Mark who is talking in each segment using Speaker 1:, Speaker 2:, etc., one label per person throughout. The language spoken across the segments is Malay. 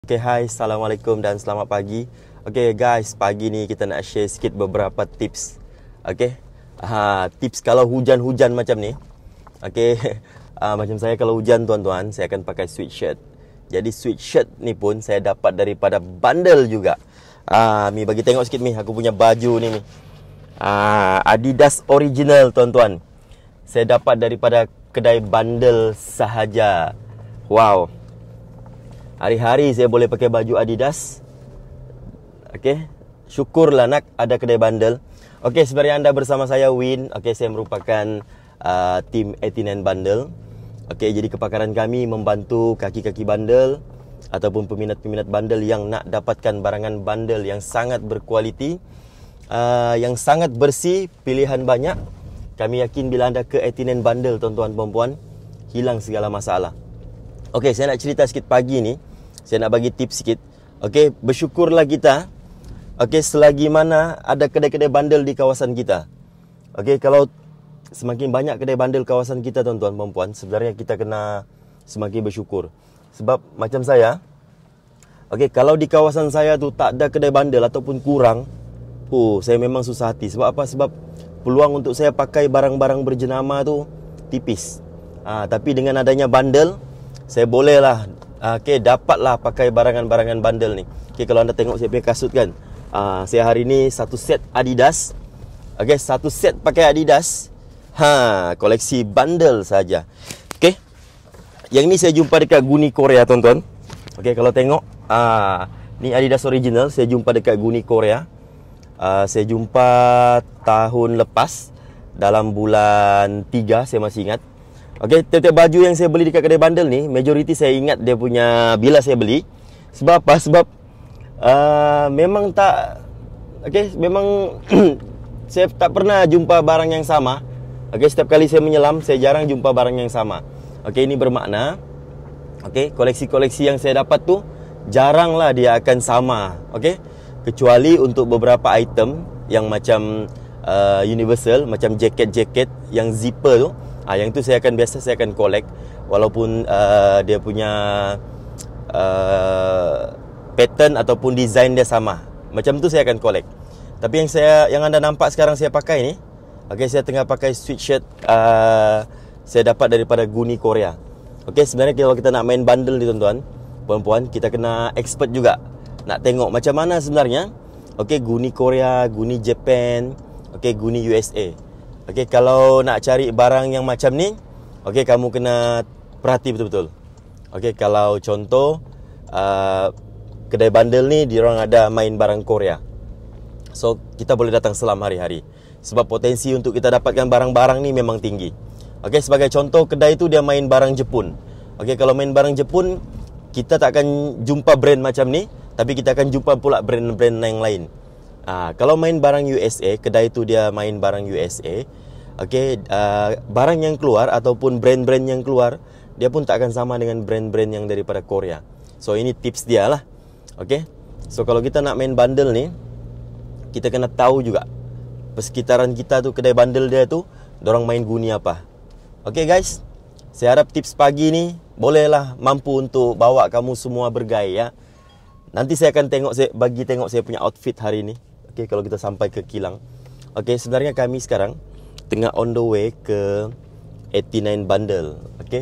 Speaker 1: Okay, hai, Assalamualaikum dan selamat pagi. Okay guys, pagi ni kita nak share sikit beberapa tips. Okay, tips kalau hujan-hujan macam ni. Okay, macam saya kalau hujan tuan-tuan, saya akan pakai sweatshirt. Jadi sweatshirt ni pun saya dapat daripada bundle juga. Mi bagi tengok sikit Mi, aku punya baju ni Mi. Adidas original tuan-tuan. Saya dapat daripada kedai bundle sahaja. Wow. Hari-hari saya boleh pakai baju Adidas. Okey, syukurlah nak ada kedai bundle. Okey, sebenarnya anda bersama saya Win. Okey, saya merupakan tim 89 Bundle. Okey, jadi kepakaran kami membantu kaki-kaki bundle ataupun peminat-peminat bundle yang nak dapatkan barangan bundle yang sangat berkualiti, yang sangat bersih, pilihan banyak. Kami yakin bila anda ke 89 Bundle tuan-tuan perempuan, hilang segala masalah. Okey, saya nak cerita sikit pagi ni. Saya nak bagi tips sikit. Okey, bersyukurlah kita. Okey, selagi mana ada kedai-kedai bundle di kawasan kita. Okey, kalau semakin banyak kedai bundle kawasan kita tuan-tuan perempuan, sebenarnya kita kena semakin bersyukur. Sebab macam saya, okey, kalau di kawasan saya tu tak ada kedai bundle ataupun kurang, saya memang susah hati. Sebab apa? Sebab peluang untuk saya pakai barang-barang berjenama tu tipis. Tapi dengan adanya bundle, saya bolehlah dapatlah pakai barangan-barangan bundle ni. Kalau anda tengok saya punya kasut kan, saya hari ni satu set Adidas. Satu set pakai Adidas. Koleksi bundle saja. Yang ni saya jumpa dekat Guni Korea tuan-tuan. Kalau tengok, ni Adidas original saya jumpa dekat Guni Korea. Saya jumpa tahun lepas dalam bulan 3, saya masih ingat. Tiap-tiap baju yang saya beli dekat kedai bundle ni, majoriti saya ingat dia punya bila saya beli. Sebab apa? Sebab memang tak, memang saya tak pernah jumpa barang yang sama. Setiap kali saya menyelam, saya jarang jumpa barang yang sama. Ini bermakna, koleksi-koleksi yang saya dapat tu jaranglah dia akan sama. Kecuali untuk beberapa item yang macam universal, macam jaket-jaket yang zipper tu. Yang tu saya akan collect. Walaupun dia punya pattern ataupun design dia sama. Macam tu saya akan collect. Tapi yang anda nampak sekarang saya pakai ni, saya tengah pakai sweatshirt saya dapat daripada Guni Korea. Sebenarnya kalau kita nak main bundle ni tuan-tuan perempuan, kita kena expert juga. Nak tengok macam mana sebenarnya Guni Korea, Guni Japan, Guni USA. Kalau nak cari barang yang macam ni, kamu kena perhati betul-betul. Kalau contoh kedai bundle ni diorang ada main barang Korea, so kita boleh datang selam hari-hari. Sebab potensi untuk kita dapatkan barang-barang ni memang tinggi. Sebagai contoh, kedai tu dia main barang Jepun. Kalau main barang Jepun, kita tak akan jumpa brand macam ni, tapi kita akan jumpa pula brand-brand yang lain. Kalau main barang USA, kedai tu dia main barang USA. Barang yang keluar ataupun brand-brand yang keluar, dia pun tak akan sama dengan brand-brand yang daripada Korea. So ini tips dia lah. So kalau kita nak main bundle ni, kita kena tahu juga persekitaran kita tu, kedai bundle dia tu, dorang main guni apa. Guys, saya harap tips pagi ni bolehlah mampu untuk bawa kamu semua bergaya. Nanti saya akan bagi tengok saya punya outfit hari ni. Kalau kita sampai ke kilang. Sebenarnya kami sekarang tengah on the way ke 89 Bundle.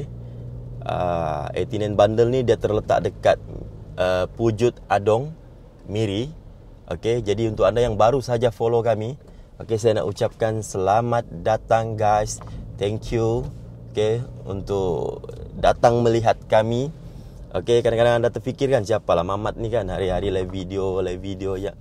Speaker 1: 89 Bundle ni dia terletak dekat Pujut Adong, Miri. Jadi untuk anda yang baru saja follow kami, saya nak ucapkan selamat datang guys. Thank you untuk datang melihat kami. Kadang-kadang anda terfikirkan siapalah Mamat ni kan, hari-hari live video ya.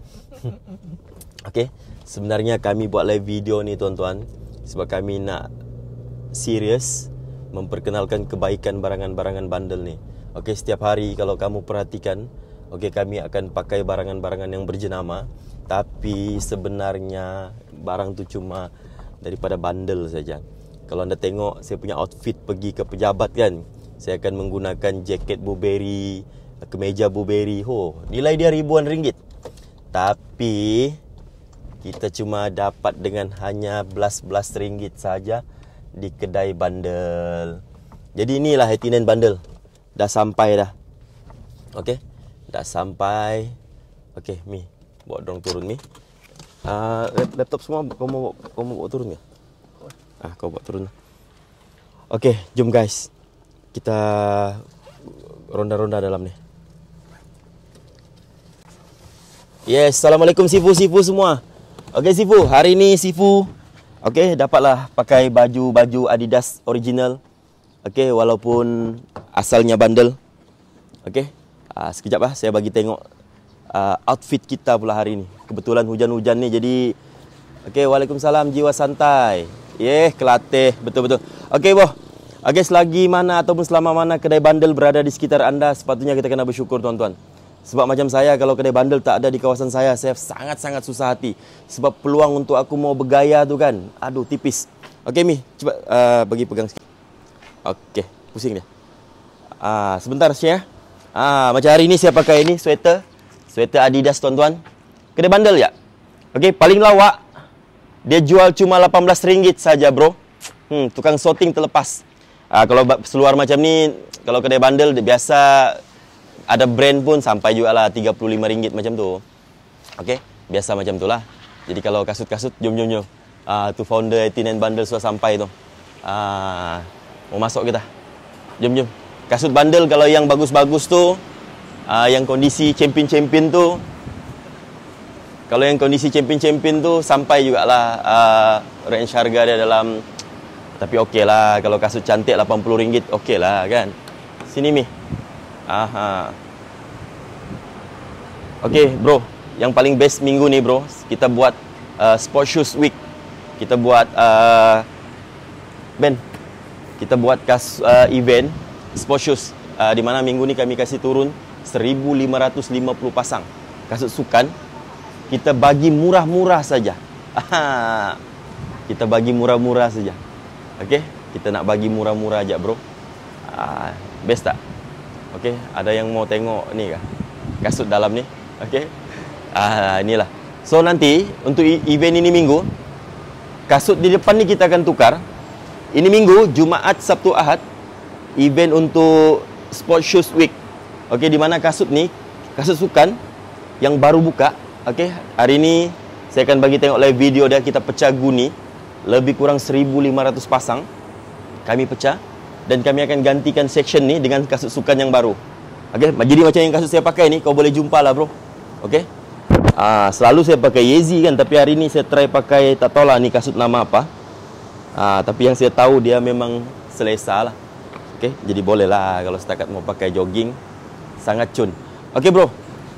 Speaker 1: Sebenarnya kami buat live video ni tuan-tuan sebab kami nak serius memperkenalkan kebaikan barangan-barangan bundle ni. Setiap hari kalau kamu perhatikan, kami akan pakai barangan-barangan yang berjenama. Tapi sebenarnya barang tu cuma daripada bundle saja. Kalau anda tengok saya punya outfit pergi ke pejabat kan, saya akan menggunakan jaket Burberry, kemeja Burberry. Nilai dia ribuan ringgit. Tapi kita cuma dapat dengan hanya belas-belas ringgit saja di kedai bundle. Jadi inilah 89 Bundle. Dah sampai dah. Dah sampai. Okey, Mi. Bawa dorong turun, Mi. Laptop semua kau mau bawa turun ke? Kau bawa turun. Okey, jom guys. Kita ronda-ronda dalam ni. Yes, Assalamualaikum Sifu semua. Okey Sifu, hari ni Sifu dapatlah pakai baju Adidas original. Okey, walaupun asalnya bandel. Okey. Sekejap saya bagi tengok outfit kita pula hari ni. Kebetulan hujan-hujan ni jadi Waalaikumsalam jiwa santai. Kelatih betul-betul. Okey boh. Okey, selagi mana ataupun selama mana kedai bandel berada di sekitar anda, sepatutnya kita kena bersyukur tuan-tuan. Sebab macam saya, kalau kedai bandel tak ada di kawasan saya sangat-sangat susah hati. Sebab peluang untuk aku mau bergaya tu kan, aduh tipis. Okey Mi, cuba bagi pegang sikit. Okey, pusing dia. Sebentar Syekh. Macam hari ni saya pakai ini sweater Adidas tuan-tuan. Kedai bandel ya. Okey, paling lawak dia jual cuma RM18 saja bro. Tukang sorting terlepas. Kalau seluar macam ni, kalau kedai bandel biasa ada brand pun sampai juga lah RM35 macam tu. Okey, biasa macam tu lah. Jadi kalau kasut-kasut, jom. Tu founder 89 Bundle sudah sampai tu. Mau masuk kita. Jom. Kasut bandel kalau yang bagus-bagus tu, yang kondisi champion tu, kalau yang kondisi champion tu sampai jugalah range harga dia dalam. Tapi okey lah, kalau kasut cantik RM80 okey lah kan. Sini Mi. Okey bro, yang paling best minggu ni bro, kita buat sport shoes week. Kita buat kita buat event sport shoes, di mana minggu ni kami kasih turun 1,550 pasang kasut sukan. Kita bagi murah-murah saja. Kita bagi murah-murah saja. Okey, kita nak bagi murah-murah aja bro. Best tak? Okey, ada yang mau tengok ni kah? Kasut dalam ni. Okey. Inilah. So nanti untuk event ini minggu, kasut di depan ni kita akan tukar. Ini minggu Jumaat, Sabtu, Ahad, event untuk Sport Shoes Week. Okey, di mana kasut ni, kasut sukan yang baru buka. Okey, hari ni saya akan bagi tengok live video dia, kita pecah guni. Lebih kurang 1,500 pasang kami pecah, dan kami akan gantikan section ni dengan kasut sukan yang baru. Okey, jadi macam yang kasut saya pakai ni, kau boleh jumpa lah bro. Okey. Selalu saya pakai Yeezy kan, tapi hari ni saya try pakai, tak tahu lah ni kasut nama apa. Tapi yang saya tahu dia memang selesa lah. Okey, jadi boleh lah kalau setakat mau pakai jogging. Sangat cun. Okey bro.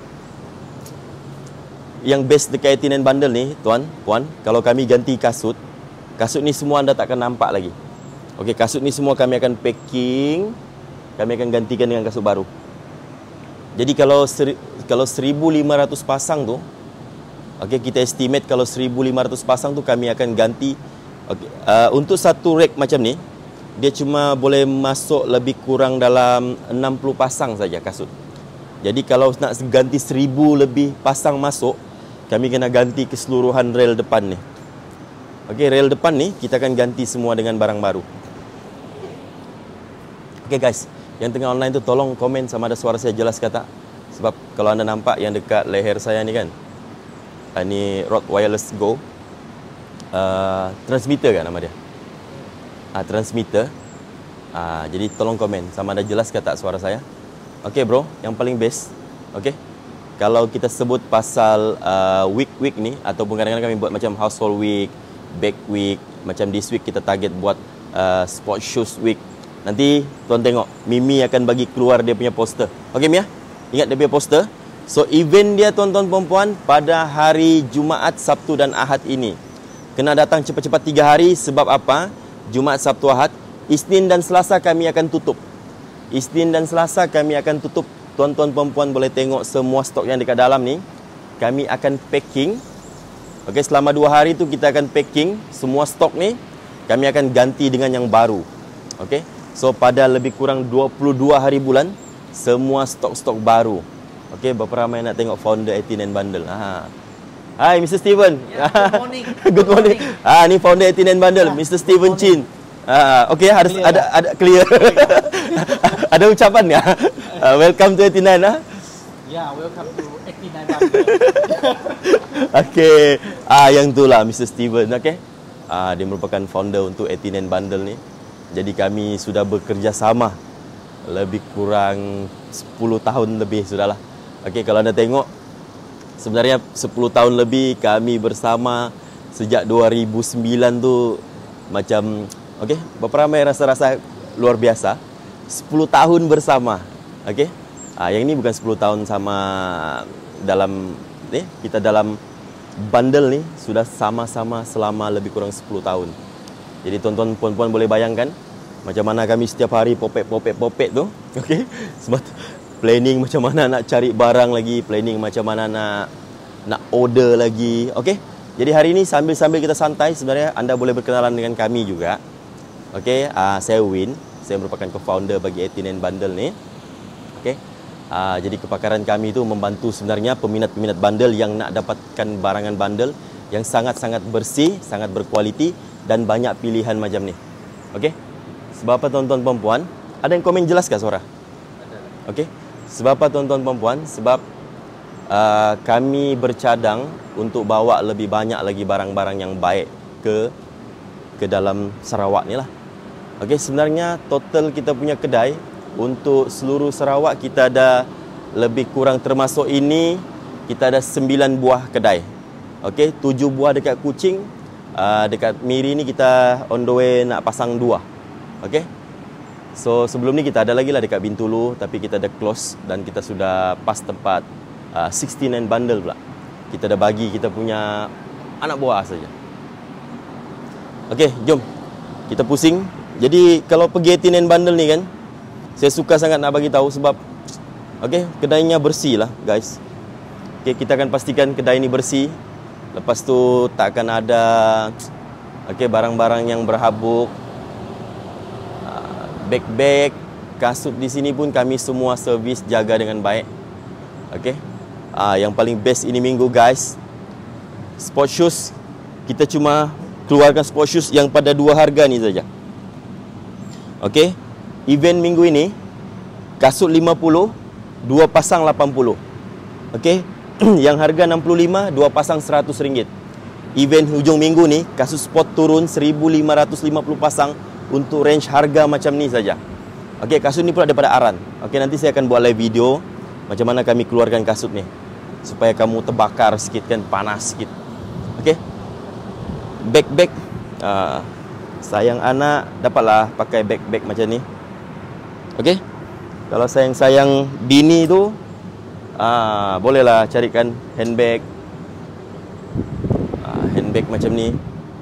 Speaker 1: Yang best dekat 89 Bundle ni, tuan, puan, kalau kami ganti kasut ni semua anda takkan nampak lagi. Okey, kasut ni semua kami akan packing, kami akan gantikan dengan kasut baru. Jadi kalau 1,500 pasang tu, okey, kita estimate kalau 1,500 pasang tu kami akan ganti. Okey, untuk satu rack macam ni, dia cuma boleh masuk lebih kurang dalam 60 pasang saja kasut. Jadi kalau nak ganti 1,000 lebih pasang masuk, kami kena ganti keseluruhan rail depan ni. Okey, rail depan ni kita akan ganti semua dengan barang baru. Okey guys, yang tengah online tu tolong komen sama ada suara saya jelas ke tak. Sebab kalau anda nampak yang dekat leher saya ni kan, ni Rode Wireless Go, transmitter kan nama dia. Transmitter. Jadi tolong komen sama ada jelas ke tak suara saya. Okey bro, yang paling best. Okey, kalau kita sebut pasal week ni, ataupun kadang-kadang kami buat macam household week, bag week, macam this week kita target buat sport shoes week. Nanti tuan tengok Mimi akan bagi keluar dia punya poster. Okey Mia, ingat dia punya poster. So event dia tuan-tuan perempuan pada hari Jumaat, Sabtu dan Ahad ini. Kena datang cepat-cepat 3 hari. Sebab apa? Jumaat, Sabtu, Ahad. Isnin dan Selasa kami akan tutup. Isnin dan Selasa kami akan tutup. Tuan-tuan perempuan boleh tengok semua stok yang dekat dalam ni. Kami akan packing. Okey, selama 2 hari tu kita akan packing semua stok ni. Kami akan ganti dengan yang baru. Okey. So pada lebih kurang 22 hari bulan, semua stok-stok baru. Okey, berapa ramai nak tengok founder 89 Bundle. Hai Mr. Steven.
Speaker 2: Good morning.
Speaker 1: Good morning. Ni founder 89 Bundle, Mr. Steven Chin. Okey, ada clear. Ada ucapan ya? Welcome to 89 .
Speaker 2: Yeah, welcome to 89 Bundle.
Speaker 1: Okay, yang itulah Mr. Steven, okay. Dia merupakan founder untuk 89 Bundle ni. Jadi kami sudah bekerja sama lebih kurang 10 tahun lebih sudahlah. Okay, kalau anda tengok, sebenarnya 10 tahun lebih kami bersama sejak 2009 tu macam, okay, berapa ramai rasa-rasa luar biasa. 10 tahun bersama, okay. Yang ini bukan 10 tahun sama dalam ni, kita dalam bundle ni sudah sama-sama selama lebih kurang 10 tahun. Jadi tuan-tuan puan-puan boleh bayangkan macam mana kami setiap hari popet tu, okey. Sebab planning macam mana nak cari barang lagi, planning macam mana nak order lagi, okey. Jadi hari ini sambil kita santai, sebenarnya anda boleh berkenalan dengan kami juga. Okey, saya Win, saya merupakan co-founder bagi 89 Bundle ni. Okey. Jadi kepakaran kami itu membantu sebenarnya peminat-peminat bundle yang nak dapatkan barangan bundle yang sangat-sangat bersih, sangat berkualiti dan banyak pilihan macam ni. Okey. Sebab apa tuan-tuan perempuan? Ada yang komen jelas ke suara? Ada. Okey. Sebab apa tuan-tuan perempuan? Sebab kami bercadang untuk bawa lebih banyak lagi barang-barang yang baik ke dalam Sarawak ni lah. Okey, sebenarnya total kita punya kedai untuk seluruh Sarawak kita ada lebih kurang termasuk ini kita ada 9 buah kedai. Okey, 7 buah dekat Kuching, dekat Miri ni kita on the way nak pasang 2. Okey. So sebelum ni kita ada lagi lah dekat Bintulu, tapi kita dah close dan kita sudah pas tempat 69 Bundle pula. Kita dah bagi kita punya anak buah saja. Okey, jom kita pusing. Jadi kalau pergi 89 Bundle ni kan, saya suka sangat nak bagi tahu sebab okey, kedainya bersih lah guys. Okey, kita akan pastikan kedai ini bersih. Lepas tu tak akan ada okey barang-barang yang berhabuk. Beg-beg, kasut di sini pun kami semua servis jaga dengan baik. Okey. Yang paling best ini minggu guys, sport shoes. Kita cuma keluarkan sport shoes yang pada 2 harga ni saja. Okey. Event minggu ini kasut 50, 2 pasang 80. Okey. Yang harga 65, 2 pasang RM100. Event hujung minggu ni kasut sport turun 1550 pasang untuk range harga macam ni saja. Okey, kasut ni pula daripada Aran. Okey, nanti saya akan buat live video macam mana kami keluarkan kasut ni supaya kamu terbakar sikit kan, panas sikit. Okey. Bag-bag sayang anak dapatlah pakai bag-bag macam ni. Okey. Kalau sayang-sayang bini tu bolehlah carikan handbag. Handbag macam ni.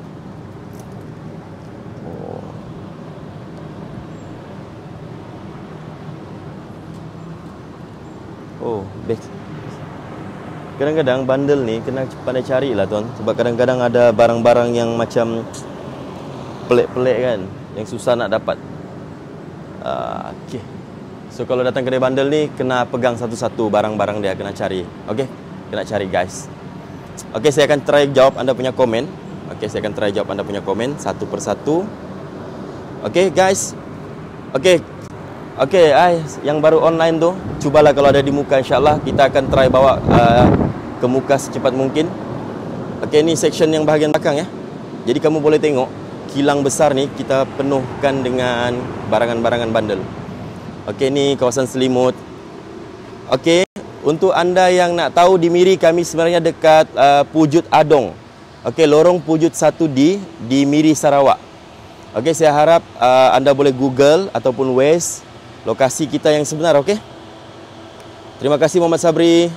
Speaker 1: Oh, bag. Kadang-kadang bundle ni kena pandai carilah tuan, sebab kadang-kadang ada barang-barang yang macam pelik-pelik kan, yang susah nak dapat. Okey. So kalau datang kedai bundle ni kena pegang satu-satu barang-barang dia, kena cari. Okey? Kena cari guys. Okey, saya akan try jawab anda punya komen. Okey, saya akan try jawab anda punya komen satu persatu. Okey guys. Okey. Okey, yang baru online tu, cubalah kalau ada di muka, insyaAllah kita akan try bawa ke muka secepat mungkin. Okey, ni section yang bahagian belakang ya. Jadi kamu boleh tengok kilang besar ni kita penuhkan dengan barangan-barangan bundle. Okey, ni kawasan selimut. Okey, untuk anda yang nak tahu, di Miri kami sebenarnya dekat Pujut Adong. Okey, lorong Pujut 1D di Miri, Sarawak. Okey, saya harap anda boleh Google ataupun Waze lokasi kita yang sebenar. Okey. Terima kasih Muhammad Sabri.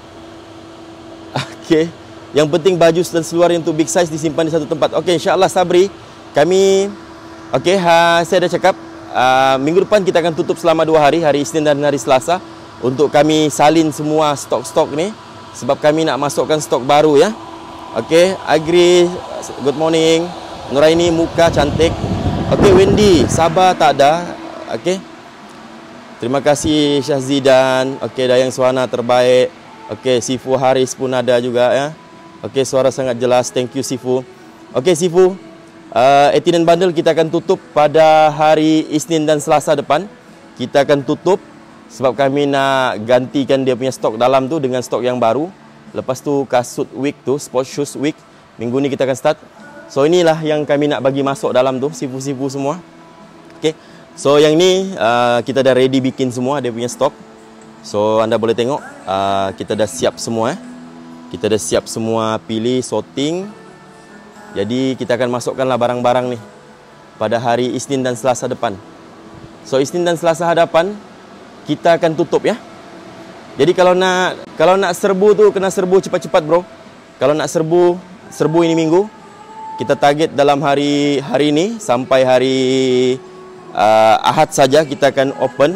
Speaker 1: Okey. Yang penting baju dan seluar untuk big size disimpan di satu tempat. Okey, insya-Allah Sabri, kami okey, saya dah cakap minggu depan kita akan tutup selama 2 hari, hari Isnin dan hari Selasa, untuk kami salin semua stok-stok ni sebab kami nak masukkan stok baru ya. Okey, Agri, good morning. Nuraini, muka cantik. Okey, Wendy, sabar tak ada. Okey. Terima kasih Syahzidan. Okey, Dayang Suhana terbaik. Okey, Sifu Haris pun ada juga ya. Okey, suara sangat jelas. Thank you Sifu. Okey Sifu, 89 Bundle kita akan tutup pada hari Isnin dan Selasa depan. Kita akan tutup Sebab kami nak gantikan dia punya stok dalam tu dengan stok yang baru. Lepas tu kasut week tu, sport shoes week, minggu ni kita akan start. So inilah yang kami nak bagi masuk dalam tu, sifu-sifu semua. Okay. So yang ni kita dah ready bikin semua dia punya stok. So anda boleh tengok kita dah siap semua. Kita dah siap semua, pilih, sorting. Jadi kita akan masukkanlah barang-barang ni pada hari Isnin dan Selasa depan. So Isnin dan Selasa hadapan kita akan tutup ya. Jadi kalau nak serbu tu kena serbu cepat-cepat bro. Kalau nak serbu ini minggu, kita target dalam hari ini sampai hari Ahad saja kita akan open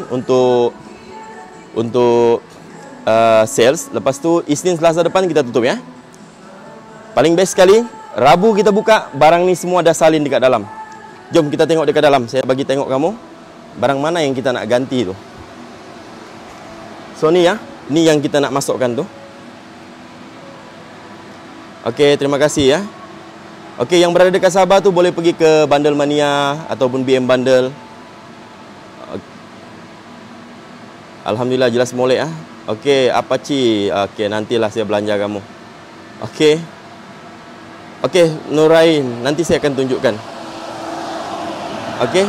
Speaker 1: untuk sales. Lepas tu Isnin Selasa depan kita tutup ya. Paling best sekali Rabu kita buka, barang ni semua dah salin dekat dalam. Jom kita tengok dekat dalam. Saya bagi tengok kamu barang mana yang kita nak ganti tu. So ni ya, ni yang kita nak masukkan tu. Okey, terima kasih ya. Okey, yang berada dekat Sabah tu boleh pergi ke Bundle Mania ataupun BM Bundle. Alhamdulillah jelas molek ah. Okey, Apache. Okey, nantilah saya belanja kamu. Okey. Okey, Nurain, nanti saya akan tunjukkan. Okey.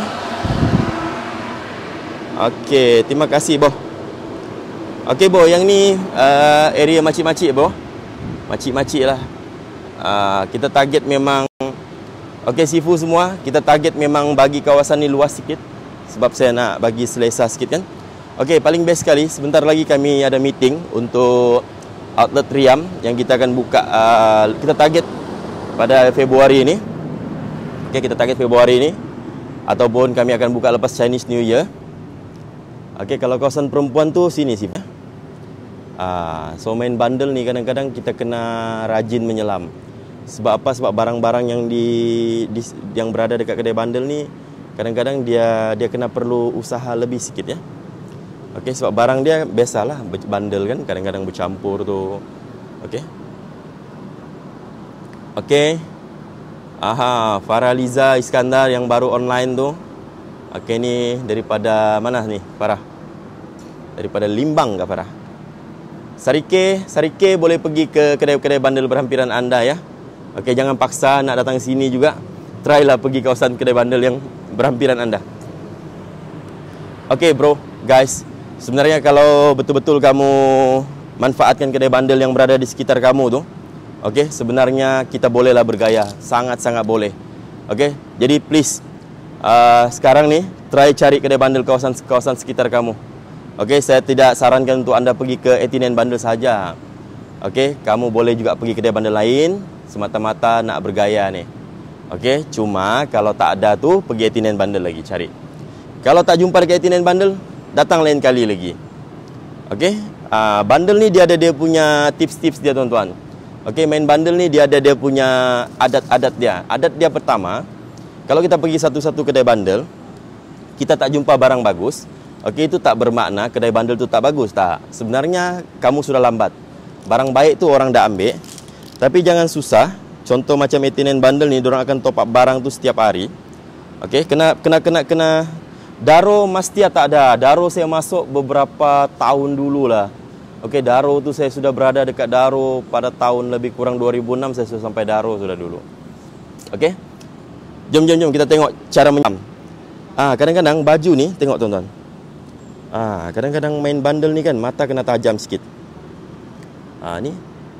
Speaker 1: Okey, terima kasih boh. Okey boh, yang ni area makcik-makcik boh. Makcik-makcik lah. Kita target memang okey sifu semua, kita target memang bagi kawasan ni luas sikit sebab saya nak bagi selesa sikit kan. Okey, paling best sekali sebentar lagi kami ada meeting untuk outlet Riam yang kita akan buka kita target pada Februari ni. Okey, kita target Februari ni ataupun kami akan buka lepas Chinese New Year. Okey, kalau kawasan perempuan tu sini sih. So main bundle ni kadang-kadang kita kena rajin menyelam. Sebab apa? Sebab barang-barang yang berada dekat kedai bundle ni kadang-kadang dia kena perlu usaha lebih sikit ya. Okey, sebab barang dia biasalah bundle kan, kadang-kadang bercampur tu. Okey. Okey. Aha, Faraliza Iskandar yang baru online tu. Okey, ni daripada mana ni? Farah. Daripada Limbang ke Farah? Sarike boleh pergi ke kedai-kedai bundle berhampiran anda ya. Okey, jangan paksa nak datang sini juga. Try lah pergi kawasan kedai bundle yang berhampiran anda. Okey bro, guys. Sebenarnya kalau betul-betul kamu manfaatkan kedai bundle yang berada di sekitar kamu tu, okey, sebenarnya kita bolehlah bergaya. Sangat-sangat boleh. Okey, jadi please sekarang ni try cari kedai bundle kawasan sekitar kamu. Okey, saya tidak sarankan untuk anda pergi ke 89 bundle saja. Okey, kamu boleh juga pergi kedai bundle lain semata-mata nak bergaya ni. Okey, cuma kalau tak ada tu pergi 89 bundle lagi cari. Kalau tak jumpa dekat 89 bundle, datang lain kali lagi. Okey, bundle ni dia ada dia punya tips-tips dia tuan-tuan. Okey, main bundle ni dia ada dia punya adat-adat dia. Adat dia pertama, kalau kita pergi satu-satu kedai bundle, kita tak jumpa barang bagus. Okey, itu tak bermakna kedai bundle tu tak bagus, tak. Sebenarnya kamu sudah lambat. Barang baik tu orang dah ambil. Tapi jangan susah. Contoh macam 89 bundle ni, diorang akan top up barang tu setiap hari. Okey, kena Daro Mastia tak ada. Daro saya masuk beberapa tahun dululah. Okey, Daro tu saya sudah berada dekat Daro pada tahun lebih kurang 2006 saya sudah sampai Daro sudah dulu. Okey. Jom kita tengok cara menyelam. Kadang-kadang baju ni tengok tuan-tuan. Kadang-kadang main bundle ni kan mata kena tajam sikit. Ni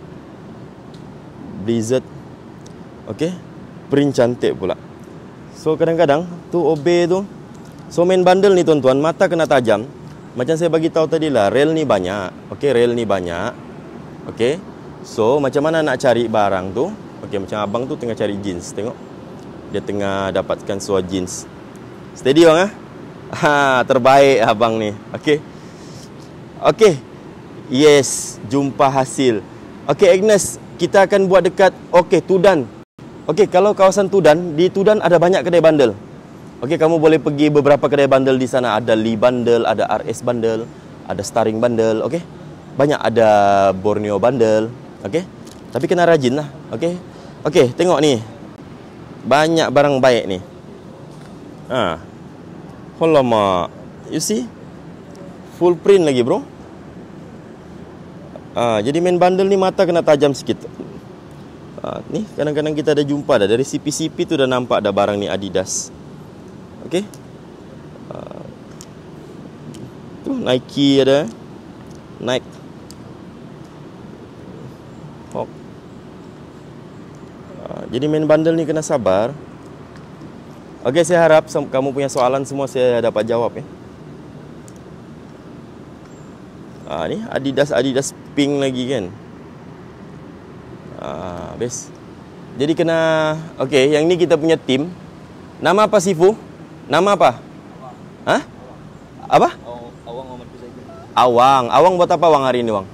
Speaker 1: Blizzard. Okey. Print cantik pula. So kadang-kadang tu OB tu. So main bundle ni tuan-tuan mata kena tajam. Macam saya bagi tahu tadi lah, rail ni banyak. Okey, rail ni banyak. Okey. So macam mana nak cari barang tu? Okey, macam abang tu tengah cari jeans, tengok. Dia tengah dapatkan seluar jeans. Steady bang terbaik abang ni. Okey. Okey. Yes, jumpa hasil. Okey Agnes, kita akan buat dekat Tudan. Okey, kalau kawasan Tudan, di Tudan ada banyak kedai bundle. Okey, kamu boleh pergi beberapa kedai bundle di sana. Ada Lee Bundle, ada RS Bundle, ada Starring Bundle. Okey, banyak, ada Borneo Bundle. Okey, tapi kena rajin lah. Okey, okey, tengok ni, banyak barang baik ni. Alamak, you see, Full print lagi bro. Jadi main bundle ni mata kena tajam sikit. Ni kadang-kadang kita ada jumpa dah. Dari CP-CP tu dah nampak dah barang ni Adidas. Okey. Tu Nike ada. Nike. Jadi main bundle ni kena sabar. Okey, saya harap kamu punya soalan semua saya dapat jawab ya. Ni Adidas pink lagi kan. Best. Jadi kena. Okey, yang ni kita punya tim. Nama apa Sifu? Nama apa? Hah? Apa?
Speaker 2: Awang Muhammad Kuzaimi.
Speaker 1: Awang buat apa Awang hari ini Wang?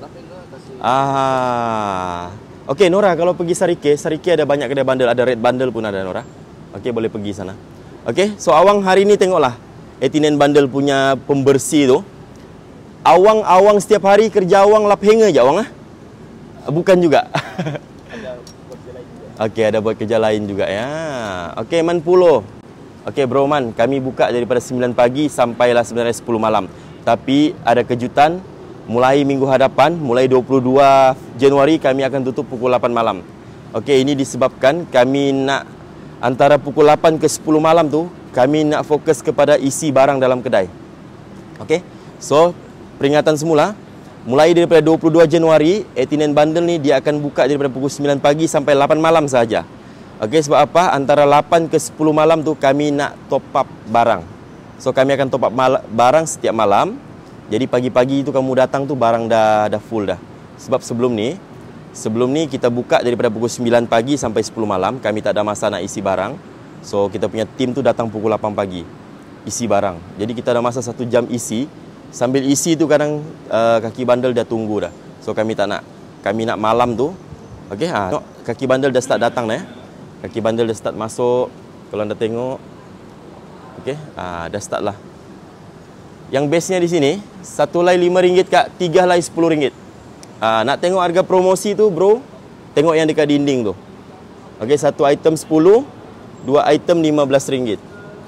Speaker 1: Okey Nora, kalau pergi Sarike ada banyak kedai bundle, ada red bundle pun ada Nora. Okey, boleh pergi sana. Okey, so Awang hari ni tengoklah 89 bundle punya pembersih tu. Awang setiap hari kerja Awang lap hanger je Awang Bukan juga.
Speaker 2: Ada buat kerja lain juga.
Speaker 1: Okey, ada buat kerja lain juga ya. Okey, Man Pulo. Okey bro Man, kami buka daripada 9 pagi sampailah sebenarnya 10 malam. Tapi ada kejutan, mulai minggu hadapan, mulai 22 Januari kami akan tutup pukul 8 malam. Okey, ini disebabkan kami nak antara pukul 8 ke 10 malam tu, kami nak fokus kepada isi barang dalam kedai. Okey, so peringatan semula, mulai daripada 22 Januari, 89 bundle ni dia akan buka daripada pukul 9 pagi sampai 8 malam saja. Okey, sebab apa? Antara 8 ke 10 malam tu kami nak top up barang. So kami akan top up barang setiap malam. Jadi pagi-pagi tu kamu datang tu barang dah full dah. Sebab sebelum ni kita buka daripada pukul 9 pagi sampai 10 malam, kami tak ada masa nak isi barang. So kita punya tim tu datang pukul 8 pagi isi barang. Jadi kita ada masa 1 jam isi. Sambil isi tu kadang kaki bandel dah tunggu dah. So kami tak nak. Kami nak malam tu. Okey, kaki bandel dah start datang dah ya. Kaki bandel dah start masuk. Kalau anda tengok. Okey, dah start lah. Yang bestnya di sini, 1 helai RM5 kak, 3 helai RM10. Nak tengok harga promosi tu bro, tengok yang dekat dinding tu. Okey, 1 item RM10, 2 item RM15.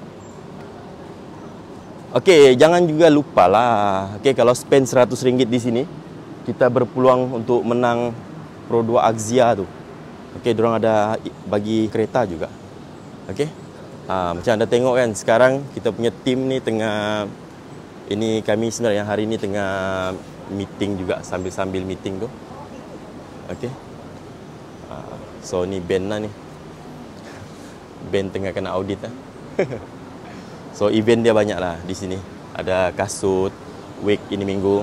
Speaker 1: Okey, jangan juga lupa lah. Okey, kalau spend RM100 di sini, kita berpeluang untuk menang Pro 2 Axia tu. Okey, diorang ada bagi kereta juga. Okey. Macam anda tengok kan, sekarang kita punya tim ni tengah, ini kami sebenarnya hari ni tengah meeting juga, sambil-sambil meeting tu. Okey. So ni band lah ni. Band tengah kena audit lah. So event dia banyak lah di sini. Ada kasut, wig ini minggu.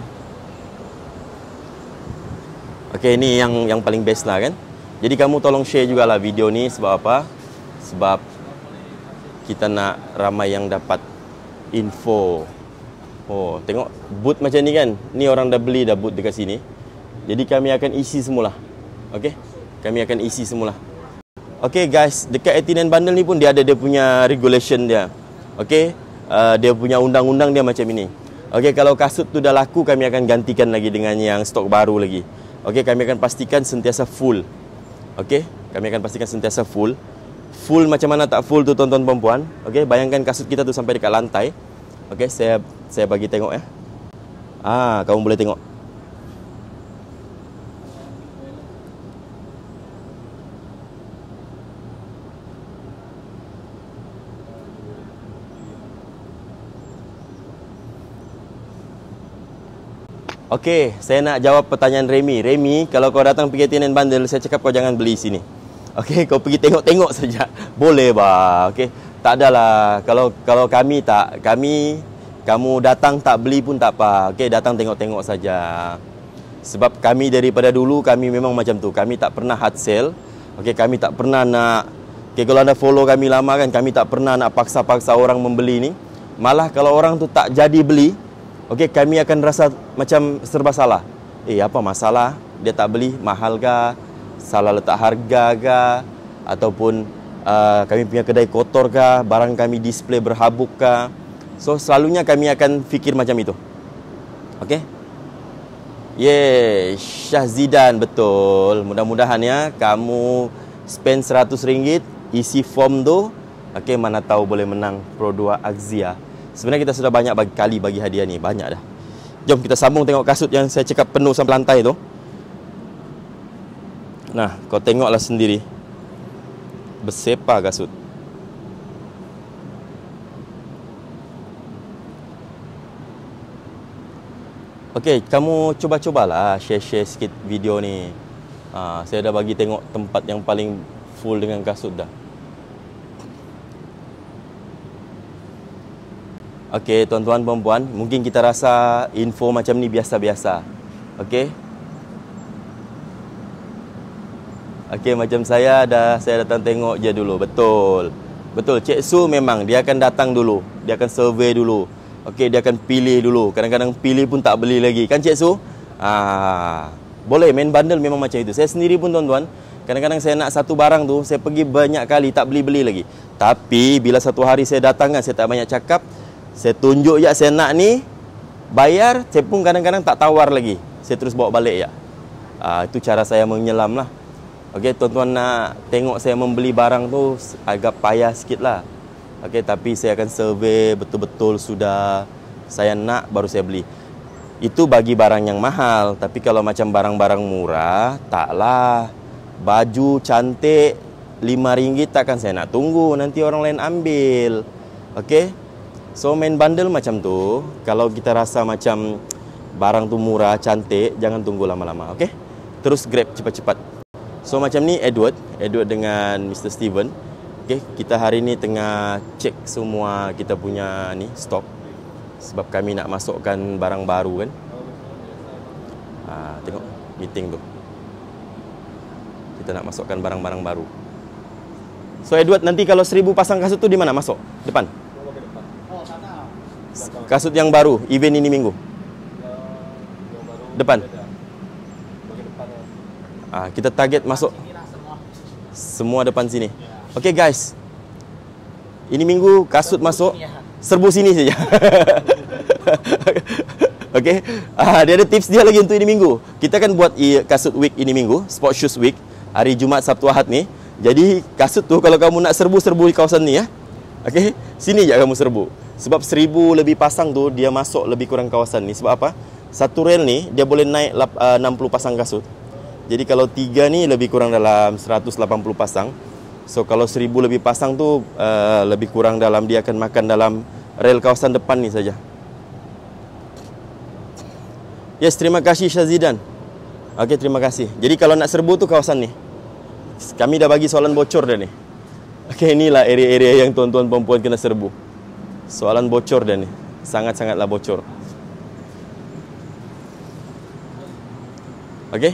Speaker 1: Okey, ini yang paling best lah kan. Jadi kamu tolong share jugalah video ni. Sebab apa? Sebab kita nak ramai yang dapat info. Oh, tengok booth macam ni kan. Ni orang dah beli dah booth dekat sini. Jadi kami akan isi semula. Okey? Kami akan isi semula. Okey guys, dekat 89 bundle ni pun dia ada dia punya regulation dia. Okey? Dia punya undang-undang dia macam ini. Okey, kalau kasut tu dah laku, kami akan gantikan lagi dengan yang stok baru lagi. Okey, kami akan pastikan sentiasa full. Okey, kami akan pastikan sentiasa full. Full macam mana tak full tu tuan-tuan perempuan. Okey, bayangkan kasut kita tu sampai dekat lantai. Okey, saya bagi tengok ya. Kamu boleh tengok. Okey, saya nak jawab pertanyaan Remy. Remy, kalau kau datang pergi 89 bundle, saya cakap kau jangan beli sini. Okey, kau pergi tengok-tengok saja. Boleh bah. Okey. Tak adalah. Kalau kami tak, kamu datang tak beli pun tak apa. Okey, datang tengok-tengok saja. Sebab kami daripada dulu kami memang macam tu. Kami tak pernah hard sell. Okey, kami tak pernah nak. Okey, kalau anda follow kami lama kan, kami tak pernah nak paksa-paksa orang membeli ni. Malah kalau orang tu tak jadi beli, okey, kami akan rasa macam serba salah. Apa masalah? Dia tak beli, mahal ke? Salah letak harga ke? Ataupun kami punya kedai kotor ke? Barang kami display berhabuk ke? So, selalunya kami akan fikir macam itu. Okey? Syah Zidan, betul. Mudah-mudahan ya, kamu spend RM100, isi form tu. Okey, mana tahu boleh menang Pro 2 Axia. Sebenarnya kita sudah banyak kali bagi hadiah ni. Banyak dah. Jom kita sambung tengok kasut yang saya cakap penuh sampai lantai tu. Nah, kau tengoklah sendiri. Bersepah kasut. Okey, kamu cuba-cubalah share-share sikit video ni. Saya dah bagi tengok tempat yang paling full dengan kasut dah. Okey, tuan-tuan perempuan, mungkin kita rasa info macam ni biasa-biasa. Okey. Okey, macam saya datang tengok je dulu. Betul. Betul, Cik Su memang dia akan datang dulu. Dia akan survey dulu. Okey, dia akan pilih dulu. Kadang-kadang pilih pun tak beli lagi. Kan Cik Su? Boleh main bundle memang macam itu. Saya sendiri pun tuan-tuan, kadang-kadang saya nak satu barang tu, saya pergi banyak kali tak beli-beli lagi. Tapi bila satu hari saya datang kan, saya tak banyak cakap, saya tunjuk je saya nak ni, bayar, saya pun kadang-kadang tak tawar lagi. Saya terus bawa balik ya. Itu cara saya menyelam lah. Okey, tuan-tuan nak tengok saya membeli barang tu agak payah sikit lah. Okey, tapi saya akan survey betul-betul sudah saya nak baru saya beli. Itu bagi barang yang mahal. Tapi kalau macam barang-barang murah, taklah. Baju cantik RM5 takkan saya nak tunggu, nanti orang lain ambil. Okey. So main bundle macam tu. Kalau kita rasa macam barang tu murah, cantik, jangan tunggu lama-lama. Okey. Terus grab cepat-cepat. So macam ni Edward dengan Mr. Steven. Okay, kita hari ni tengah cek semua kita punya ni stok. Sebab kami nak masukkan barang baru kan. Tengok meeting tu. Kita nak masukkan barang-barang baru. So Edward, nanti kalau 1000 pasang kasut tu di mana masuk? Depan? Kasut yang baru, event ini minggu. Depan? Kita target masuk semua depan sini. Okey guys, ini minggu kasut masuk, serbu sini saja. Okey, dia ada tips dia lagi untuk ini minggu. Kita kan buat kasut week ini minggu, sport shoes week, hari Jumaat, Sabtu, Ahad ni. Jadi kasut tu kalau kamu nak serbu di kawasan ni ya. Okey, sini je kamu serbu. Sebab 1000 lebih pasang tu dia masuk lebih kurang kawasan ni. Sebab apa? Satu rel ni dia boleh naik 60 pasang kasut. Jadi kalau 3 ni lebih kurang dalam 180 pasang. So kalau 1000 lebih pasang tu lebih kurang dalam, dia akan makan dalam rel kawasan depan ni saja. Yes, terima kasih Syazidan. Okey, terima kasih. Jadi kalau nak serbu tu kawasan ni. Kami dah bagi soalan bocor dah ni. Okey, inilah area-area yang tuan-tuan perempuan kena serbu. Soalan bocor dah ni. Sangat-sangatlah bocor. Okey.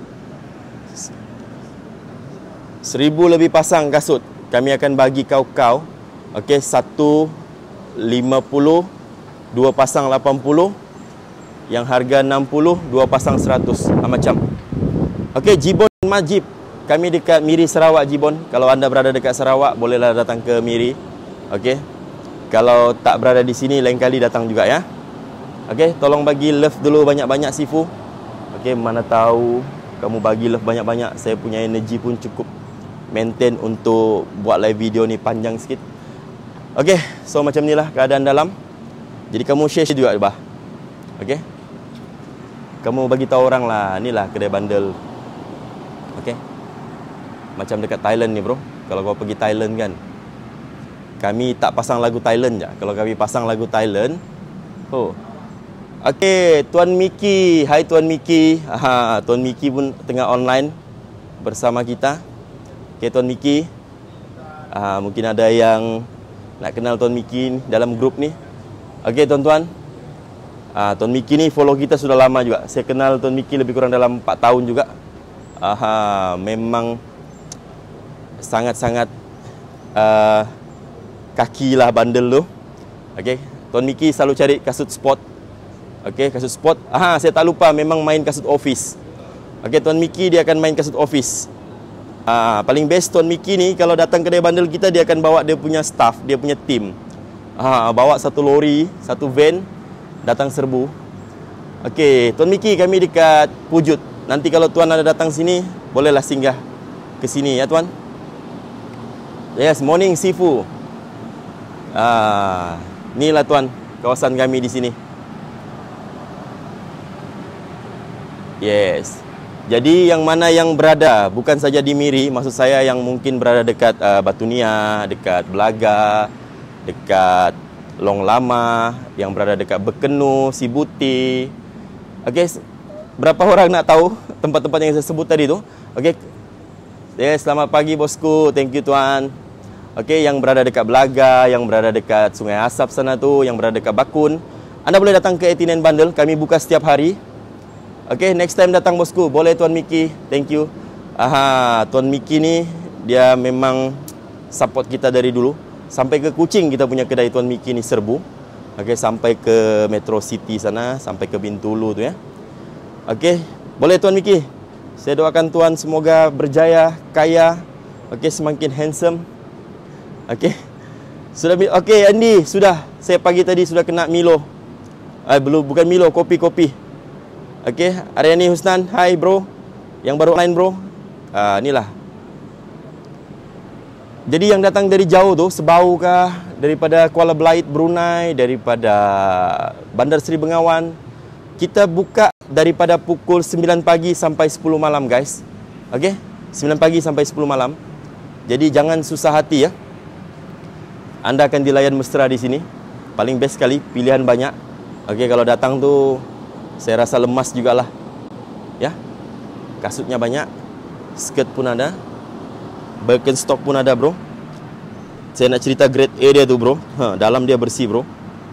Speaker 1: 1000 lebih pasang kasut kami akan bagi kau. Okey, 1 50, 2 pasang 80, yang harga 60, 2 pasang 100. Macam. Okey, Jibon Majib. Kami dekat Miri Sarawak Jibon. Kalau anda berada dekat Sarawak, bolehlah datang ke Miri. Okey. Kalau tak berada di sini, lain kali datang juga ya. Okey, tolong bagi love dulu banyak-banyak Sifu. Okey, mana tahu kamu bagi love banyak-banyak, saya punya energi pun cukup maintain untuk buat live video ni panjang sikit. Okey, so macam ni lah keadaan dalam. Jadi kamu share juga bah. Okey. Kamu bagi tahu orang lah, inilah kedai bundle. Okey. Macam dekat Thailand ni bro. Kalau kau pergi Thailand kan, kami tak pasang lagu Thailand je. Kalau kami pasang lagu Thailand, okey, Tuan Miki. Hai Tuan Miki. Tuan Miki pun tengah online bersama kita. Okey, Tuan Miki. Mungkin ada yang nak kenal Tuan Miki dalam grup ni. Okey, tuan-tuan. Tuan Miki ni follow kita sudah lama juga. Saya kenal Tuan Miki lebih kurang dalam 4 tahun juga. Memang sangat-sangat kaki lah bundle tu. Okey, Tuan Miki selalu cari kasut sport. Okey, kasut sport. Saya tak lupa, memang main kasut office. Okey, Tuan Miki dia akan main kasut office. Paling best Tuan Miki ni kalau datang kedai bundle kita, dia akan bawa dia punya staff, dia punya team. Bawa satu lori, satu van, datang serbu. Okey, Tuan Miki kami dekat Pujut. Nanti kalau tuan ada datang sini, bolehlah singgah ke sini ya tuan. Yes, morning Sifu. Inilah tuan, kawasan kami di sini. Yes. Jadi yang mana yang berada, bukan saja di Miri, maksud saya yang mungkin berada dekat Batu Nia, dekat Belaga, dekat Long Lama, yang berada dekat Bekenu, Sibuti. Okey, berapa orang nak tahu tempat-tempat yang saya sebut tadi tu? Okey. Yes, selamat pagi bosku. Thank you tuan. Okey, yang berada dekat Belaga, yang berada dekat Sungai Asap sana tu, yang berada dekat Bakun, anda boleh datang ke 89 Bundle. Kami buka setiap hari. Okay, next time datang bosku. Boleh Tuan Miki. Thank you. Tuan Miki ni dia memang support kita dari dulu. Sampai ke Kuching kita punya kedai Tuan Miki ni serbu. Okay, sampai ke Metro City sana, sampai ke Bintulu tu ya. Okay, boleh Tuan Miki. Saya doakan Tuan semoga berjaya, kaya. Okay, semakin handsome. Okay. Sudah okay Andy, sudah. Saya pagi tadi sudah kena Milo. Belum, bukan Milo, kopi-kopi. Okey, Aryani Husnan, hai bro. Yang baru online bro. Inilah. Jadi yang datang dari jauh tu, Sebau kah, daripada Kuala Belait, Brunei, daripada Bandar Seri Bengawan, kita buka daripada pukul 9 pagi sampai 10 malam guys. Okey, 9 pagi sampai 10 malam. Jadi jangan susah hati ya. Anda akan dilayan mesra di sini. Paling best sekali, pilihan banyak. Okey, kalau datang tu saya rasa lemas jugalah. Ya. Kasutnya banyak. Skirt pun ada. Birkenstock pun ada bro. Saya nak cerita grade A dia tu bro. Dalam dia bersih bro.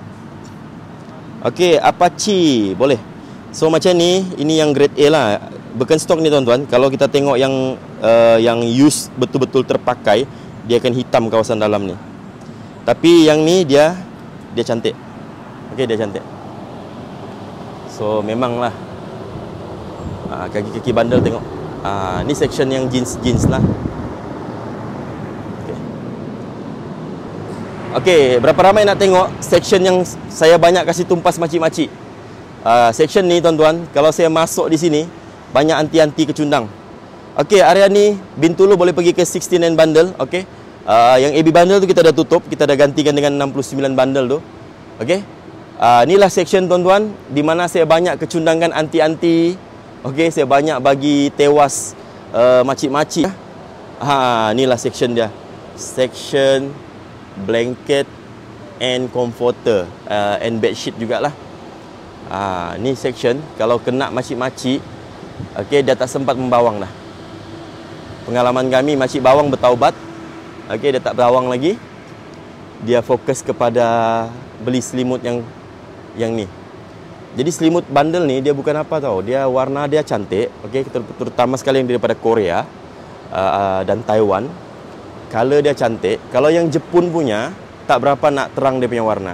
Speaker 1: Okey, Apache. Boleh. So macam ni. Ini yang grade A lah. Birkenstock ni tuan-tuan. Kalau kita tengok yang use betul-betul terpakai, dia akan hitam kawasan dalam ni. Tapi yang ni dia cantik. Okey, dia cantik. So memanglah kaki-kaki bandel tengok. Ni section yang jeans lah. Okey, berapa ramai nak tengok section yang saya banyak kasih tumpas makcik-makcik. Section ni tuan-tuan, kalau saya masuk di sini banyak anti-anti kecundang. Okey, area ni Bintulu boleh pergi ke 69 bundle, okey. Yang AB bundle tu kita dah tutup, kita dah gantikan dengan 69 bundle tu. Okey. Inilah section tuan-tuan di mana saya banyak kecundangan anti-anti. Okey, saya banyak bagi tewas makcik-makcik. Inilah section dia. Section blanket and comforter and bed sheet jugalah. Ni section kalau kena makcik-makcik, okey, dia tak sempat membawang dah. Pengalaman kami makcik bawang bertaubat. Okey, dia tak berawang lagi. Dia fokus kepada beli selimut yang ni. Jadi selimut bundle ni dia bukan apa tau. Dia warna dia cantik. Okey, terutama sekali yang daripada Korea dan Taiwan. Color dia cantik. Kalau yang Jepun punya tak berapa nak terang dia punya warna.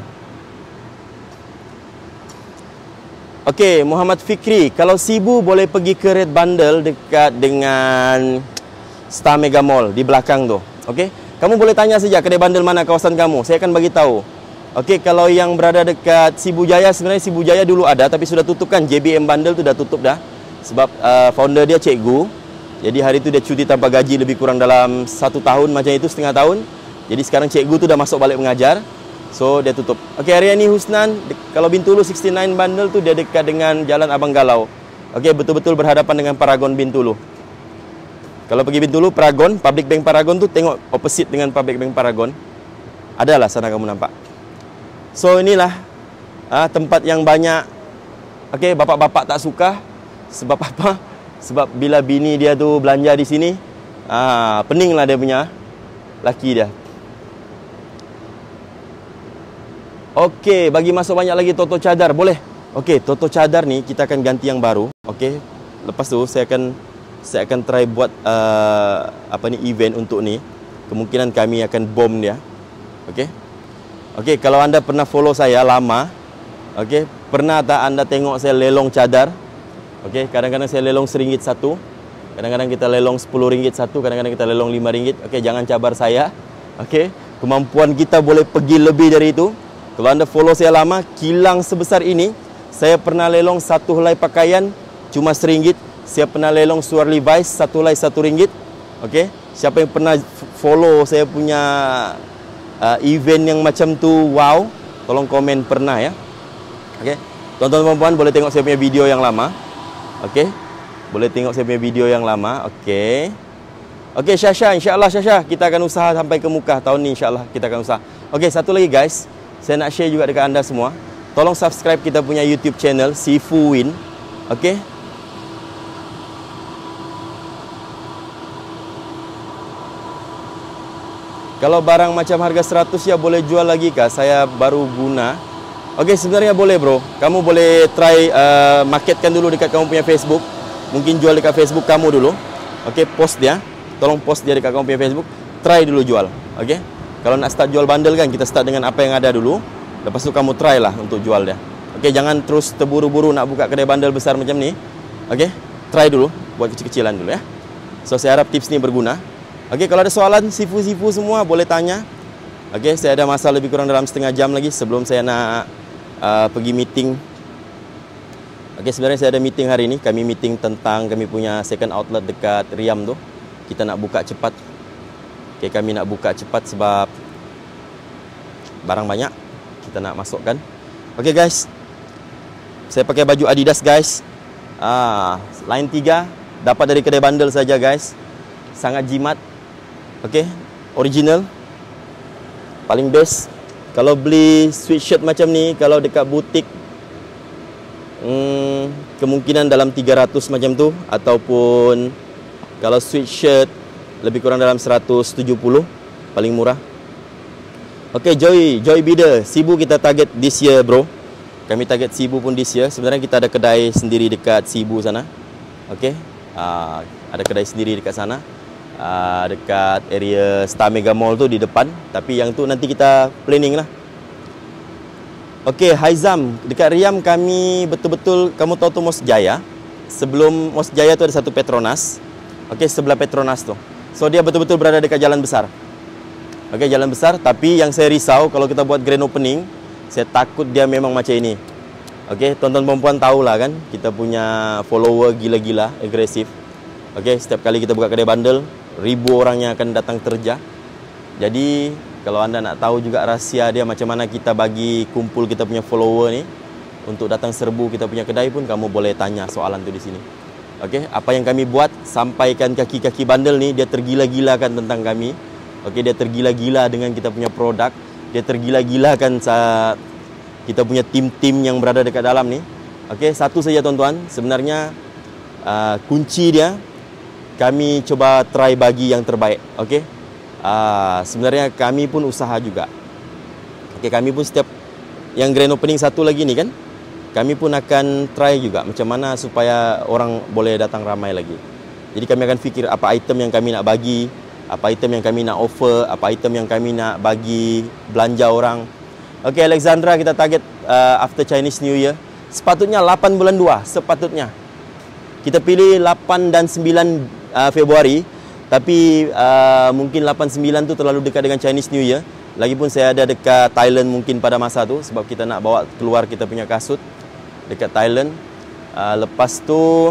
Speaker 1: Okey, Muhammad Fikri, kalau Sibu boleh pergi ke Red Bundle dekat dengan Star Mega Mall di belakang tu. Okey, kamu boleh tanya saja kedai bundle mana kawasan kamu. Saya akan bagi tahu. Okey, kalau yang berada dekat Sibu Jaya, sebenarnya Sibu Jaya dulu ada tapi sudah tutup kan. JBM Bundle tu dah tutup dah. Sebab founder dia cikgu. Jadi hari tu dia cuti tanpa gaji lebih kurang dalam 1 tahun macam itu, setengah tahun. Jadi sekarang cikgu tu dah masuk balik mengajar. So dia tutup. Okey, Aryani Husnan, kalau Bintulu 69 Bundle tu dia dekat dengan Jalan Abang Galau. Okey, betul-betul berhadapan dengan Paragon Bintulu. Kalau pergi Bintulu, Paragon, Public Bank Paragon tu tengok opposite dengan Public Bank Paragon. Adalah sana kamu nampak. So inilah tempat yang banyak. Okey, bapak-bapak tak suka. Sebab apa? Sebab bila bini dia tu belanja di sini, peninglah dia punya laki dia. Okey, bagi masuk banyak lagi Toto Cadar, boleh? Okey, Toto Cadar ni kita akan ganti yang baru. Okey. Lepas tu saya akan try buat event untuk ni. Kemungkinan kami akan bom dia. Okey. Okey, kalau anda pernah follow saya lama, okey, pernah tak anda tengok saya lelong cadar? Okey, kadang-kadang saya lelong RM1 satu. Kadang-kadang kita lelong RM10 satu, kadang-kadang kita lelong RM5. Okey, jangan cabar saya. Okey, kemampuan kita boleh pergi lebih dari itu. Kalau anda follow saya lama, kilang sebesar ini, saya pernah lelong satu helai pakaian cuma RM1. Saya pernah lelong suar Levi's satu helai RM1. Okey, siapa yang pernah follow saya punya event yang macam tu, wow, tolong komen pernah ya. Okey, tuan-tuan dan puan boleh tengok saya punya video yang lama. Okey, Boleh tengok saya punya video yang lama. Okey. Okey Syasha, insya-Allah Syasha kita akan usaha sampai ke Mekah tahun ni, insya-Allah kita akan usaha. Okey, satu lagi guys, saya nak share juga dekat anda semua. Tolong subscribe kita punya YouTube channel Sifu Win. Okey. Kalau barang macam harga 100 ya boleh jual lagi kah? Saya baru guna. Okey, sebenarnya boleh bro. Kamu boleh try marketkan dulu dekat kamu punya Facebook. Mungkin jual dekat Facebook kamu dulu. Okey, post dia. Tolong post dia dekat kamu punya Facebook. Try dulu jual. Okey. Kalau nak start jual bundle kan, kita start dengan apa yang ada dulu. Lepas tu kamu try lah untuk jual dia. Okey, jangan terus terburu-buru nak buka kedai bundle besar macam ni. Okey, try dulu. Buat kecil-kecilan dulu ya. So, saya harap tips ni berguna. Okey, kalau ada soalan sifu-sifu semua boleh tanya. Okey, saya ada masa lebih kurang dalam setengah jam lagi sebelum saya nak pergi meeting. Okey, sebenarnya saya ada meeting hari ini. Kami meeting tentang kami punya second outlet dekat Riam tu. Kita nak buka cepat. Okey, kami nak buka cepat sebab barang banyak kita nak masukkan. Okey guys, saya pakai baju Adidas guys. Line 3 dapat dari kedai bundle saja guys. Sangat jimat. Okey, original. Paling best. Kalau beli sweatshirt macam ni, kalau dekat butik kemungkinan dalam 300 macam tu, ataupun kalau sweatshirt lebih kurang dalam 170 paling murah. Okey, Joy Bidder, Sibu kita target this year bro. Kami target Sibu pun this year. Sebenarnya kita ada kedai sendiri dekat Sibu sana. Okey, ada kedai sendiri dekat sana. Dekat area Star Mega Mall tu di depan. Tapi yang tu nanti kita planning lah. Okey, Haizam, dekat Riam kami betul-betul, kamu tahu tu Mos Jaya. Sebelum Mos Jaya tu ada satu Petronas. Okey, sebelah Petronas tu. So dia betul-betul berada dekat jalan besar. Okey, jalan besar. Tapi yang saya risau kalau kita buat grand opening, saya takut dia memang macam ini. Okey, tuan-tuan perempuan tahulah kan, kita punya follower gila-gila, agresif. Okey, setiap kali kita buka kedai bundle, ribu orang yang akan datang terja. Jadi kalau anda nak tahu juga rahsia dia macam mana kita bagi kumpul kita punya follower ni untuk datang serbu kita punya kedai pun, kamu boleh tanya soalan tu di sini. Okey, apa yang kami buat, sampaikan kaki-kaki bundle ni, dia tergila-gilakan tentang kami. Okey, dia tergila-gila dengan kita punya produk. Dia tergila-gilakan kita punya tim-tim yang berada dekat dalam ni. Okey, satu saja tuan-tuan, sebenarnya kunci dia kami coba try bagi yang terbaik. Okey. Sebenarnya kami pun usaha juga. Okey, kami pun setiap yang grand opening satu lagi ni kan, kami pun akan try juga macam mana supaya orang boleh datang ramai lagi. Jadi kami akan fikir apa item yang kami nak bagi, apa item yang kami nak offer, apa item yang kami nak bagi belanja orang. Okey, Alexandra kita target after Chinese New Year. Sepatutnya 8 bulan 2, sepatutnya. Kita pilih 8 dan 9 Februari, tapi mungkin 8-9 tu terlalu dekat dengan Chinese New Year. Lagipun saya ada dekat Thailand mungkin pada masa tu, sebab kita nak bawa keluar kita punya kasut dekat Thailand. Lepas tu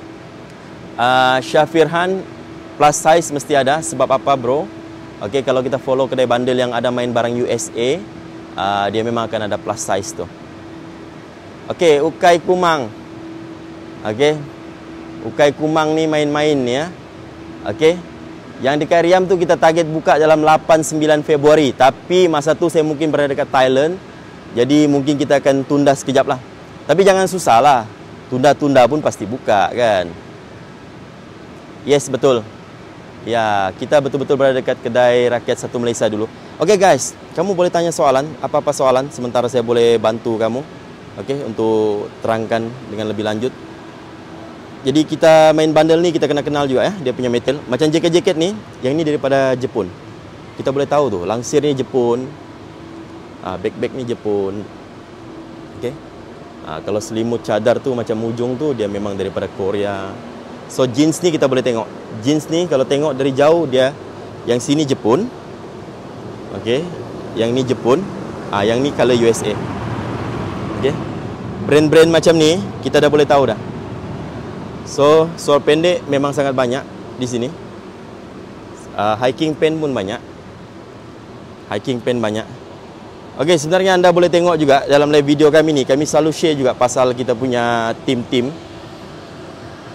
Speaker 1: Syafirhan, plus size mesti ada. Sebab apa bro? Okey, kalau kita follow kedai bundle yang ada main barang USA, dia memang akan ada plus size tu. Okey, Ukai Kumang. Okey, Ukai Kumang ni main-main ni ya. Okey, yang dekat Riam tu kita target buka dalam 8-9 Februari. Tapi masa tu saya mungkin berada dekat Thailand, jadi mungkin kita akan tunda sekejap lah. Tapi jangan susah lah, tunda-tunda pun pasti buka kan. Yes, betul. Ya, kita betul-betul berada dekat kedai Rakyat 1 Malaysia dulu. Okey guys, kamu boleh tanya soalan, apa-apa soalan, sementara saya boleh bantu kamu. Okey, untuk terangkan dengan lebih lanjut. Jadi kita main bundle ni kita kena kenal juga ya, dia punya metal. Macam jaket-jaket ni, yang ni daripada Jepun. Kita boleh tahu tu, langsir ni Jepun, bag-bag ni Jepun. Okey. Kalau selimut cadar tu macam ujung tu, dia memang daripada Korea. So jeans ni kita boleh tengok. Jeans ni kalau tengok dari jauh, dia yang sini Jepun. Okey. Yang ni Jepun. Yang ni color USA. Okey. Brand-brand macam ni kita dah boleh tahu dah. So soal pendek memang sangat banyak di sini. Hiking pant pun banyak. Hiking pant banyak. Okey, sebenarnya anda boleh tengok juga dalam live video kami ni, kami selalu share juga pasal kita punya tim-tim.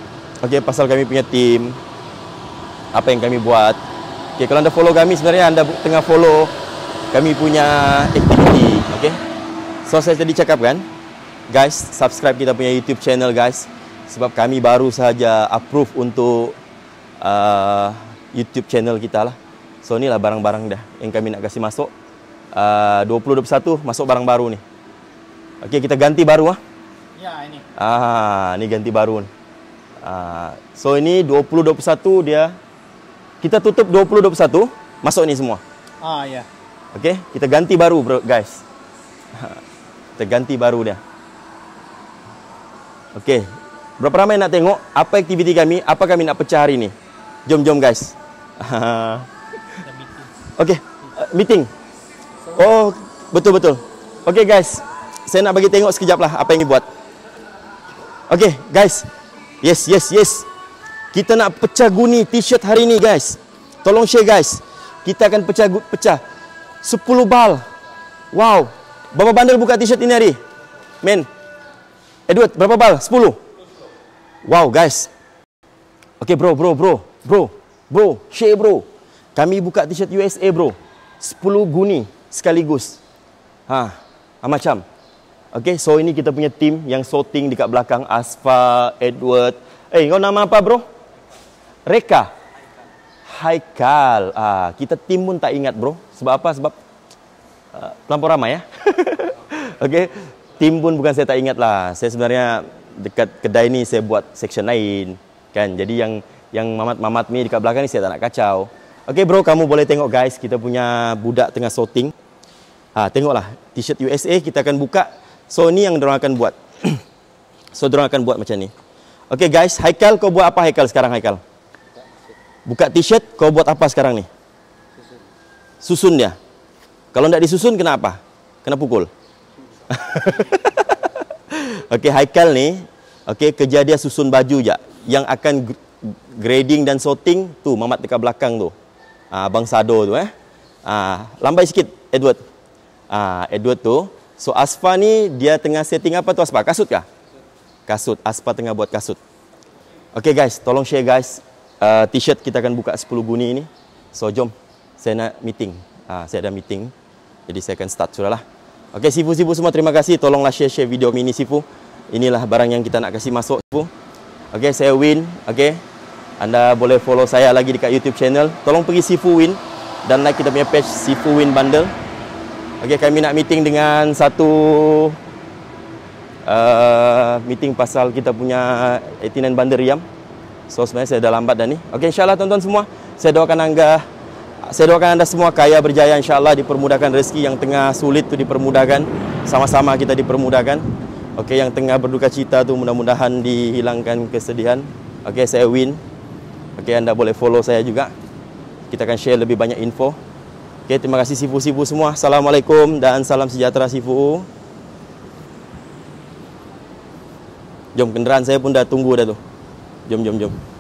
Speaker 1: Okay, pasal kami punya team, apa yang kami buat. Okay, kalau anda follow kami, sebenarnya anda tengah follow kami punya aktiviti. Okay, so saya tadi cakap kan, guys, subscribe kita punya YouTube channel guys, sebab kami baru saja approve untuk YouTube channel kita lah. So inilah barang-barang dah yang kami nak kasih masuk. 2021 masuk barang baru ni. Okay, kita ganti baru ah.
Speaker 2: Ya, ini.
Speaker 1: Ni ganti baru ni. So ini 2021 dia. Kita tutup 2021, masuk ni semua.
Speaker 2: Ya.
Speaker 1: Okay, kita ganti baru bro, guys. Kita ganti baru dia. Okay, berapa ramai nak tengok apa aktiviti kami, apa kami nak pecah hari ni? Jom guys. Okay, meeting. Oh, betul. Okay guys, saya nak bagi tengok sekejap lah apa yang dibuat. Okay guys, yes. Kita nak pecah guni t-shirt hari ni guys. Tolong share guys. Kita akan pecah 10 bal. Wow. Berapa bandel buka t-shirt ini hari? Men. Edward, berapa bal? 10. Wow guys. Okay bro. Share bro. Kami buka t-shirt USA bro. 10 guni sekaligus. Macam. Okay, so ini kita punya team yang sorting dekat belakang. Asfa, Edward. Kau nama apa bro? Reka. Haikal. Kita tim pun tak ingat bro. Sebab apa? Sebab terlampau ramai ya. Okay, tim pun bukan saya tak ingat lah. Saya sebenarnya dekat kedai ni saya buat section lain kan. Jadi yang mamat-mamat ni dekat belakang ni saya tak nak kacau. Okay bro, kamu boleh tengok guys, kita punya budak tengah sorting. Tengoklah t-shirt USA kita akan buka. So ni yang diorang akan buat. So diorang akan buat macam ni. Okay guys, Haikal, kau buat apa Haikal sekarang Haikal? Buka t-shirt, kau buat apa sekarang ni? Susun dia. Kalau tak disusun, kena apa? Kena pukul. Okay, Haikal ni, okay, kerja dia susun baju je. Yang akan grading dan sorting, tu mamat dekat belakang tu. Abang Sado tu lambai sikit, Edward. Edward tu. So Asfa ni, dia tengah setting apa tu Asfa? Kasut kah? Kasut. Aspa tengah buat kasut. Okay guys, tolong share guys. T-shirt kita akan buka 10 guni ni. So jom, saya nak meeting. Saya ada meeting. Jadi saya akan start sudah lah. Okay, Sifu semua terima kasih. Tolonglah share video ini Sifu. Inilah barang yang kita nak kasih masuk Sifu. Okay, saya Win. Okay, anda boleh follow saya lagi dekat YouTube channel. Tolong pergi Sifu Win dan like kita punya page Sifu Win Bundle. Okay, kami nak meeting dengan satu meeting pasal kita punya 89 Bandar Riam. So sebenarnya saya dah lambat dah ni. Okey, insyaAllah tuan-tuan semua, saya doakan anda semua kaya berjaya, insyaAllah dipermudahkan rezeki yang tengah sulit tu dipermudahkan. Sama-sama kita dipermudahkan. Okey, yang tengah berduka cita tu mudah-mudahan dihilangkan kesedihan. Okey, saya Win. Okey, anda boleh follow saya juga. Kita akan share lebih banyak info. Okey, terima kasih Sifu semua. Assalamualaikum dan salam sejahtera Sifu. Jom, kenderaan saya pun dah tunggu dah tu. Jom.